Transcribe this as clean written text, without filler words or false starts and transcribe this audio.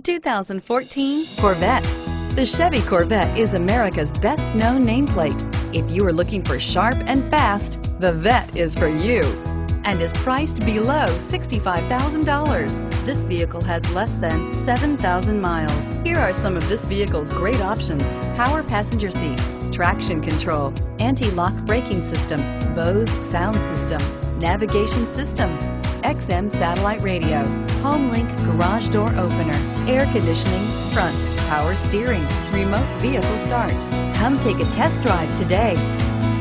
2014 Corvette. The Chevy Corvette is America's best-known nameplate. If you are looking for sharp and fast, the Vette is for you and is priced below $65,000. This vehicle has less than 7,000 miles. Here are some of this vehicle's great options: power passenger seat, traction control, anti-lock braking system, Bose sound system, navigation system, XM satellite radio, HomeLink garage door opener, air conditioning, front, power steering, remote vehicle start. Come take a test drive today.